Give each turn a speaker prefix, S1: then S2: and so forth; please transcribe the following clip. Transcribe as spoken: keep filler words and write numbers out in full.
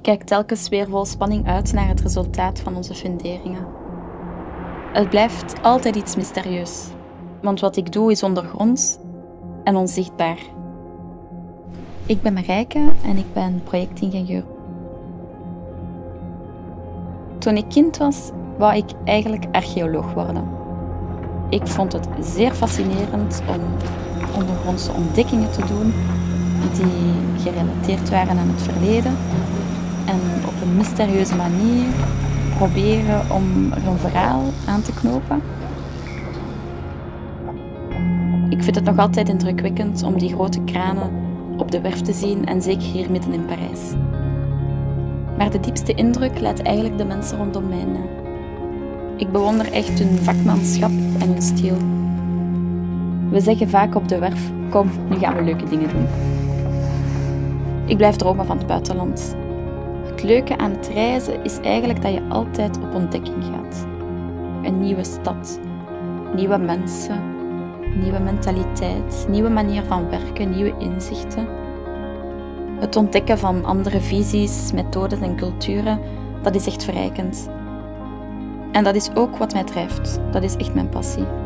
S1: kijk telkens weer vol spanning uit naar het resultaat van onze funderingen. Het blijft altijd iets mysterieus, want wat ik doe is ondergronds en onzichtbaar. Ik ben Marijke en ik ben projectingenieur. Toen ik kind was, wou ik eigenlijk archeoloog worden. Ik vond het zeer fascinerend om ondergrondse ontdekkingen te doen die gerelateerd waren aan het verleden en op een mysterieuze manier proberen om er een verhaal aan te knopen. Ik vind het nog altijd indrukwekkend om die grote kranen op de werf te zien en zeker hier midden in Parijs. Maar de diepste indruk laat eigenlijk de mensen rondom mij na. Ik bewonder echt hun vakmanschap en hun stijl. We zeggen vaak op de werf, kom, nu gaan we leuke dingen doen. Ik blijf dromen van het buitenland. Het leuke aan het reizen is eigenlijk dat je altijd op ontdekking gaat. Een nieuwe stad, nieuwe mensen, nieuwe mentaliteit, nieuwe manier van werken, nieuwe inzichten. Het ontdekken van andere visies, methodes en culturen, dat is echt verrijkend. En dat is ook wat mij drijft. Dat is echt mijn passie.